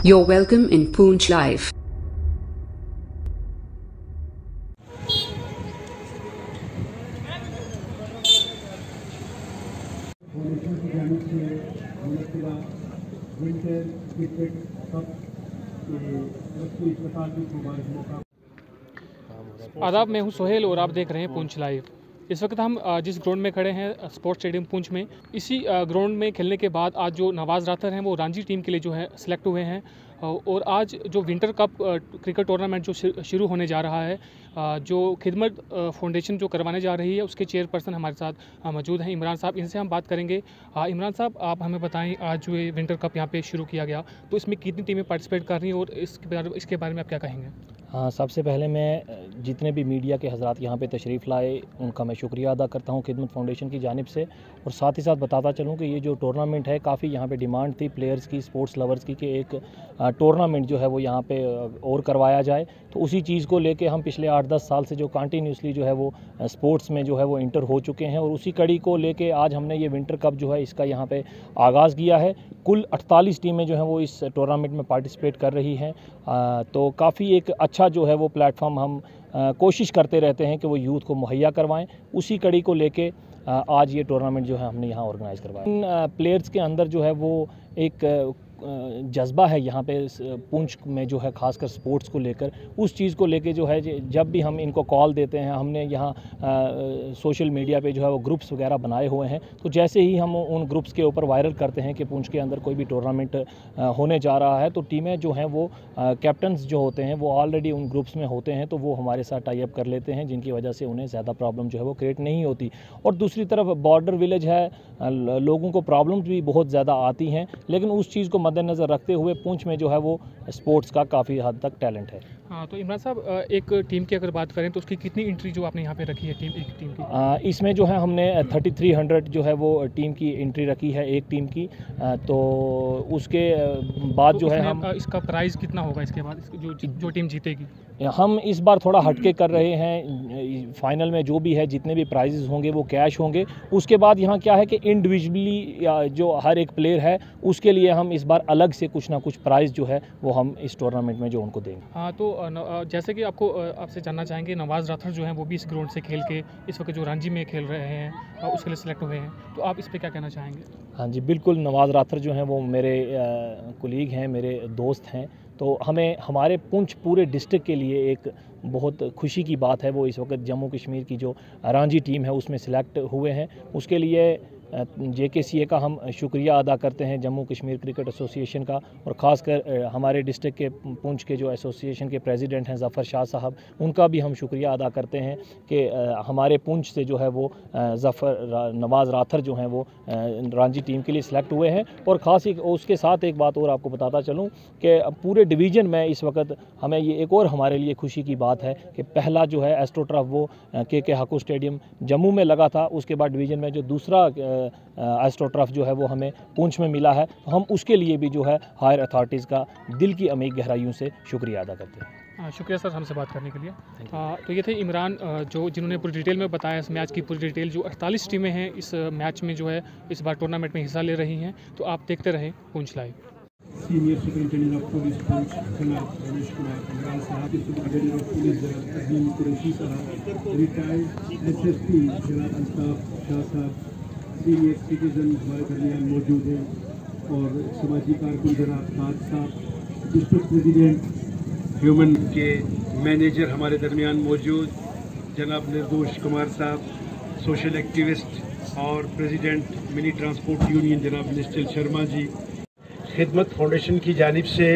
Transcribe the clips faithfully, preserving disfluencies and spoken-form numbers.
You're welcome in Poonch Live. आदाब, मैं हूं सोहेल और आप देख रहे हैं पूंछ लाइव। इस वक्त हम जिस ग्राउंड में खड़े हैं स्पोर्ट्स स्टेडियम पूंछ में, इसी ग्राउंड में खेलने के बाद आज जो नवाज़ राथर हैं वो रणजी टीम के लिए जो है सिलेक्ट हुए हैं। और आज जो विंटर कप क्रिकेट टूर्नामेंट जो शुरू होने जा रहा है, जो खिदमत फाउंडेशन जो करवाने जा रही है, उसके चेयरपर्सन हमारे साथ मौजूद हैं इमरान साहब। इनसे हम बात करेंगे। इमरान साहब, आप हमें बताएं, आज जो ये विंटर कप यहाँ पे शुरू किया गया तो इसमें कितनी टीमें पार्टिसिपेट कर रही हैं और इसके बारे में इसके बारे में आप क्या कहेंगे? हाँ, सबसे पहले मैं जितने भी मीडिया के हज़रात यहाँ पे तशरीफ़ लाए उनका मैं शुक्रिया अदा करता हूँ खिदमत फाउंडेशन की जानिब से। और साथ ही साथ बताता चलूँ कि ये जो टूर्नामेंट है, काफ़ी यहाँ पे डिमांड थी प्लेयर्स की, स्पोर्ट्स लवर्स की, कि एक टूर्नामेंट जो है वो यहाँ पे और करवाया जाए। तो उसी चीज़ को लेके हम पिछले आठ दस साल से जो कंटिन्यूसली जो है वो स्पोर्ट्स में जो है वो इंटर हो चुके हैं, और उसी कड़ी को लेके आज हमने ये विंटर कप जो है इसका यहाँ पे आगाज़ किया है। कुल अड़तालीस टीमें जो हैं वो इस टूर्नामेंट में पार्टिसिपेट कर रही हैं। तो काफ़ी एक अच्छा जो है वो प्लेटफॉर्म हम आ, कोशिश करते रहते हैं कि वो यूथ को मुहैया करवाएं। उसी कड़ी को लेके आ, आज ये टूर्नामेंट जो है हमने यहाँ ऑर्गेनाइज़ करवाया। इन प्लेयर्स के अंदर जो है वो एक जज्बा है यहाँ पे पूंछ में जो है, खासकर स्पोर्ट्स को लेकर, उस चीज़ को लेके जो है जब भी हम इनको कॉल देते हैं, हमने यहाँ सोशल मीडिया पे जो है वो ग्रुप्स वगैरह बनाए हुए हैं। तो जैसे ही हम उन ग्रुप्स के ऊपर वायरल करते हैं कि पूंछ के अंदर कोई भी टूर्नामेंट होने जा रहा है, तो टीमें जो हैं वो कैप्टन्स जो होते हैं वो ऑलरेडी उन ग्रुप्स में होते हैं, तो वो हमारे साथ टाई अप कर लेते हैं, जिनकी वजह से उन्हें ज़्यादा प्रॉब्लम जो है वो क्रिएट नहीं होती। और दूसरी तरफ बॉर्डर विलेज है, लोगों को प्रॉब्लम्स भी बहुत ज़्यादा आती हैं, लेकिन उस चीज़ को मद्देनज़र रखते हुए पूंछ में जो है वो स्पोर्ट्स का काफ़ी हद तक टैलेंट है। हाँ, तो इमरान साहब, एक टीम की अगर बात करें तो उसकी कितनी एंट्री जो आपने यहाँ पे रखी है टीम एक टीम की? आ, इसमें जो है हमने थर्टी थ्री हंड्रेड जो है वो टीम की एंट्री रखी है एक टीम की। आ, तो उसके बाद तो जो है हम इसका प्राइज़ कितना होगा इसके बाद जो जो टीम जीतेगी? हम इस बार थोड़ा हटके कर रहे हैं। फाइनल में जो भी है, जितने भी प्राइजेस होंगे वो कैश होंगे। उसके बाद यहाँ क्या है कि इंडिविजुअली जो हर एक प्लेयर है उसके लिए हम इस बार अलग से कुछ ना कुछ प्राइज़ जो है वो हम इस टूर्नामेंट में जो उनको देंगे। हाँ, तो जैसे कि आपको आपसे जानना चाहेंगे, नवाज़ राथर जो हैं वो भी इस ग्राउंड से खेल के इस वक्त जो रणजी में खेल रहे हैं उसके लिए सिलेक्ट हुए हैं, तो आप इस पर क्या कहना चाहेंगे? हाँ जी, बिल्कुल। नवाज़ राथर जो हैं वो मेरे कुलीग हैं, मेरे दोस्त हैं। तो हमें हमारे पूंछ पूरे डिस्ट्रिक्ट के लिए एक बहुत खुशी की बात है, वो इस वक्त जम्मू कश्मीर की जो रणजी टीम है उसमें सिलेक्ट हुए हैं। उसके लिए जे के सी ए का हम शुक्रिया अदा करते हैं, जम्मू कश्मीर क्रिकेट एसोसिएशन का, और ख़ासकर हमारे डिस्ट्रिक्ट के पूंछ के जो एसोसिएशन के प्रेसिडेंट हैं ज़फ़र शाह साहब, उनका भी हम शुक्रिया अदा करते हैं कि हमारे पूंछ से जो है वो ज़फ़र नवाज़ राथर जो हैं वो रणजी टीम के लिए सिलेक्ट हुए हैं। और ख़ास उसके साथ एक बात और आपको बताता चलूँ कि पूरे डिवीज़न में इस वक्त हमें ये एक और हमारे लिए खुशी की बात है कि पहला जो है एस्ट्रोटर्फ वो के के हाकू स्टेडियम जम्मू में लगा था। उसके बाद डिवीज़न में जो दूसरा एस्ट्रोटर्फ जो है वो हमें पूंछ में मिला है। तो हम उसके लिए भी जो है हायर अथॉरिटीज़ का दिल की अमीर गहराइयों से शुक्रिया अदा करते हैं। शुक्रिया सर, हमसे बात करने के लिए। आ, तो ये थे इमरान, जो जिन्होंने पूरी डिटेल में बताया इस मैच की पूरी डिटेल। जो अड़तालीस टीमें हैं इस मैच में जो है इस बार टूर्नामेंट में हिस्सा ले रही हैं। तो आप देखते रहें Poonch live. Senior superintendent of police Poonch जनाब रमेश कुमार इमरान साहब, सुपरिटेंडेंट ऑफ पुलिस जनाब अजीम कुरैशी साहब, रिटायर्ड एस एस पी जनाब अल्ताफ शाह साहब, सीनियर सिटीजन हमारे दरमियान मौजूद हैं, और समाजी कारकुन जनाब खाद साहब, डिस्ट्रिक्ट प्रेसिडेंट ह्यूमन के मैनेजर हमारे दरमियान मौजूद जनाब निर्दोष कुमार साहब, सोशल एक्टिविस्ट और प्रेसिडेंट मिनी ट्रांसपोर्ट यूनियन जनाब निश्चल शर्मा जी। खिदमत फाउंडेशन की जानिब से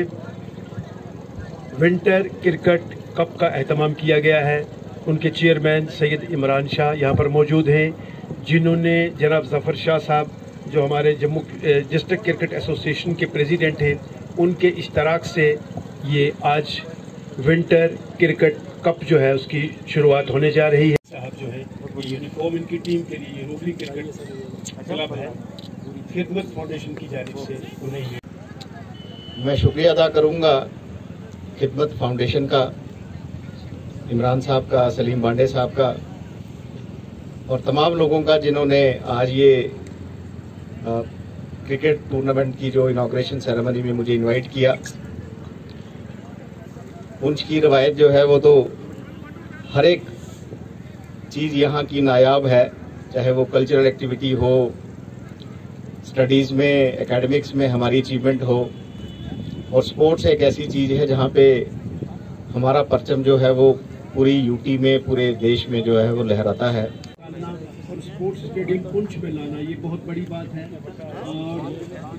विंटर क्रिकेट कप का एहतमाम किया गया है। उनके चेयरमैन सैयद इमरान शाह यहाँ पर मौजूद हैं, जिन्होंने जनाब ज़फ़र शाह साहब जो हमारे जम्मू डिस्ट्रिक्ट क्रिकेट एसोसिएशन के प्रेसिडेंट हैं, उनके इश्तराक से ये आज विंटर क्रिकेट कप जो है उसकी शुरुआत होने जा रही है। साहब जो है यूनिफॉर्म इनकी टीम के लिए रोटरी क्रिकेट क्लब है, खिदमत फाउंडेशन की जानिब से उन्हें मैं शुक्रिया अदा करूंगा खिदमत फाउंडेशन का, इमरान साहब का, सलीम बांडे साहब का, और तमाम लोगों का जिन्होंने आज ये क्रिकेट टूर्नामेंट की जो इनॉग्रेशन सेरेमनी में मुझे इनवाइट किया। पुंछ की रवायत जो है वो तो हर एक चीज़ यहाँ की नायाब है, चाहे वो कल्चरल एक्टिविटी हो, स्टडीज़ में, एकेडमिक्स में हमारी अचीवमेंट हो, और स्पोर्ट्स एक ऐसी चीज़ है जहाँ पे हमारा परचम जो है वो पूरी यूटी में, पूरे देश में जो है वो लहराता है। और स्पोर्ट्स स्टेडियम पुंछ में लाना ये बहुत बड़ी बात है। और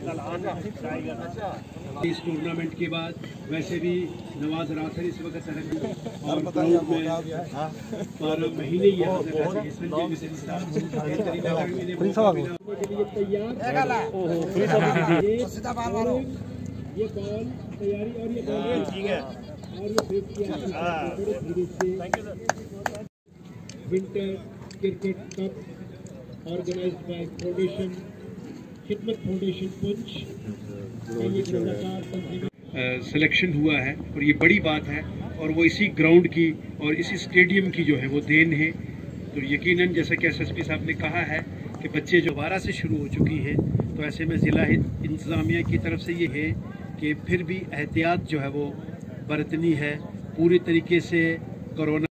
इस टूर्नामेंट के बाद वैसे भी नवाज राथर इस वक्त सड़क और ग्राउंड में बारह महीने ये ये बॉल तैयारी और ये बॉल ठीक है और ये फेंक किया धीरे से। Winter cricket cup organized by foundation Khidmat foundation Poonch selection हुआ है और ये बड़ी बात है, और वो इसी ग्राउंड की और इसी स्टेडियम की जो है वो देन है। तो यकीनन जैसा कि एसएसपी साहब ने कहा है कि बच्चे जो दोबारा से शुरू हो चुकी हैं, तो ऐसे में ज़िला इंतज़ामिया की तरफ से ये है कि फिर भी एहतियात जो है वो बरतनी है। पूरी तरीके से कोरोना